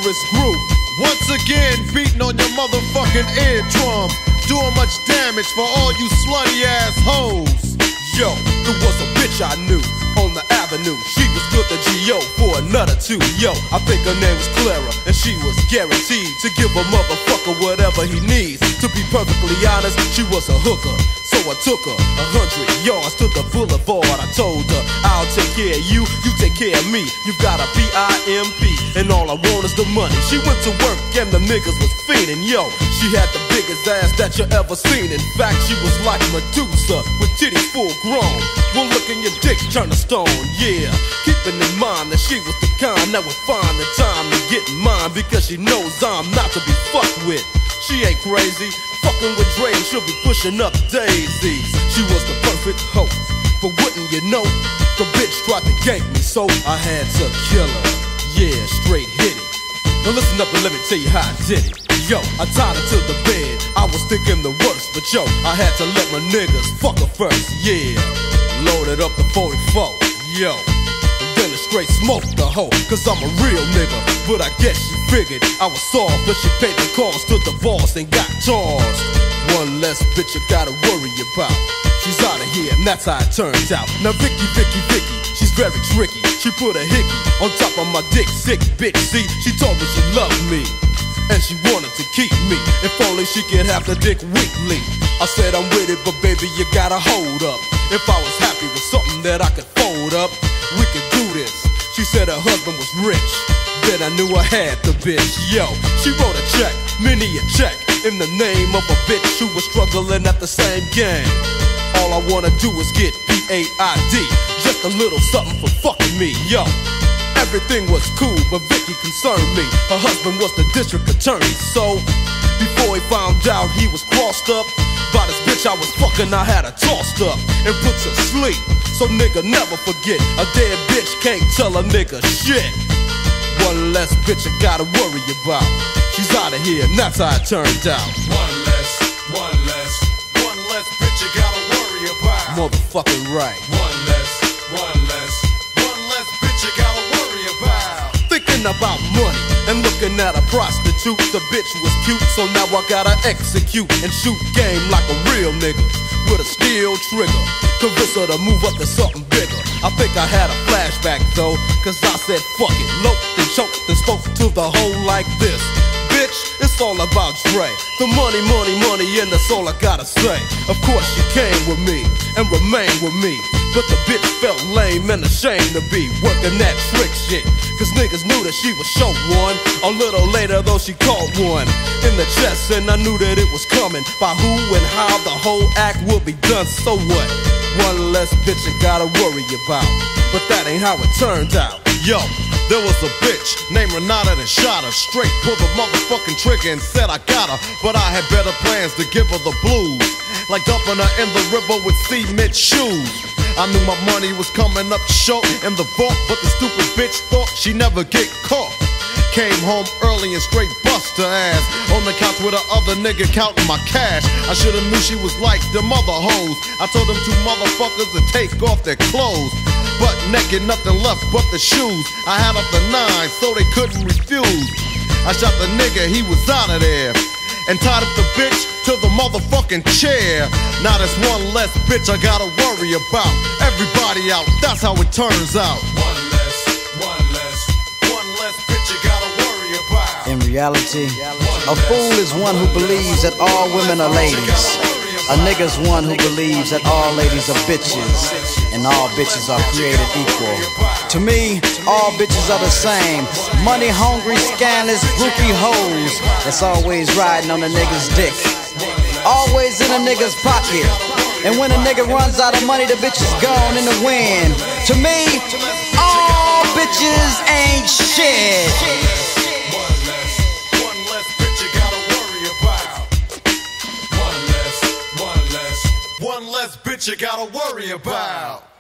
dangerous group. Once again, beating on your motherfucking eardrum, doing much damage for all you slutty ass hoes. Yo, there was a bitch I knew on the avenue. She was good to G.O. for another two. Yo, I think her name was Clara, and she was guaranteed to give a motherfucker whatever he needs. To be perfectly honest, she was a hooker. So I took her 100 yards to the boulevard. I told her, I'll take care of you, you take care of me. You got a PIMP, and all I want is the money. She went to work and the niggas was fiending. Yo, she had the biggest ass that you ever seen. In fact, she was like Medusa with titties full grown. One look in your dick turn to stone, yeah. Keeping in mind that she was the kind that would find the time to get mine, because she knows I'm not to be fucked with. She ain't crazy, fucking with Dre, she'll be pushing up daisies. She was the perfect hoe, but wouldn't you know, the bitch tried to gank me, so I had to kill her. Yeah, straight hit it. Now listen up and let me tell you how I did it. Yo, I tied her to the bed, I was thinking the worst, but yo, I had to let my niggas fuck her first, yeah. Loaded up the 44, yo. Then I straight smoked the hoe, cause I'm a real nigga. But I guess she figured I was soft, but she paid the cost to the boss and got charged. One less bitch you gotta worry about. She's out of here, and that's how it turns out. Now Vicky, she's very tricky. She put a hickey on top of my dick, sick bitch. See, she told me she loved me, and she wanted to keep me. If only she could have the dick weekly. I said I'm with it, but baby you gotta hold up. If I was happy with something that I could fold up, we could do this. She said her husband was rich, then I knew I had the bitch. Yo, she wrote a check, many a check, in the name of a bitch who was struggling at the same game. All I wanna do is get PAID, just a little something for fucking me. Yo, everything was cool, but Vicky concerned me. Her husband was the district attorney, so before he found out he was crossed up by this bitch I was fucking, I had her tossed up and put to sleep. So nigga never forget, a dead bitch can't tell a nigga shit. One less bitch I gotta worry about. She's out of here, and that's how it turned out. One less bitch you gotta worry about. Motherfucking right. One less bitch you gotta worry about. Thinking about money and looking at a prostitute. The bitch was cute, so now I gotta execute and shoot game like a real nigga with a steel trigger. Convince her to move up to something bigger. I think I had a flashback though, cause I said fuck it, loped and choked and spoke to the hoe like this. Bitch, it's all about Dre. The money, and that's all I gotta say. Of course she came with me and remained with me, but the bitch felt lame and ashamed to be working that trick shit, cause niggas knew that she was show one. A little later though she caught one in the chest, and I knew that it was coming. By who and how the whole act will be done, so what? One less bitch I gotta worry about, but that ain't how it turned out. Yo, there was a bitch named Renata that shot her. Straight pulled the motherfucking trigger and said I got her, but I had better plans to give her the blues, like dumping her in the river with cement shoes. I knew my money was coming up short in the vault, but the stupid bitch thought she'd never get caught. Came home early and straight bust her ass on the couch with her other nigga counting my cash. I should've knew she was like them other hoes. I told them two motherfuckers to take off their clothes. Butt naked, nothing left but the shoes. I had up the 9 so they couldn't refuse. I shot the nigga, he was out of there, and tied up the bitch to the motherfucking chair. Now there's one less bitch I gotta worry about. Everybody out, that's how it turns out. One less bitch you gotta worry about. In reality, a fool is one who believes that all women are ladies. A nigga's one who believes that all ladies are bitches, and all bitches are created equal. To me, all bitches are the same. Money hungry, scandalous, groupie hoes that's always riding on a nigga's dick, always in a nigga's pocket. And when a nigga runs out of money, the bitch is gone in the wind. To me, all bitches ain't shit. One less bitch you gotta worry about.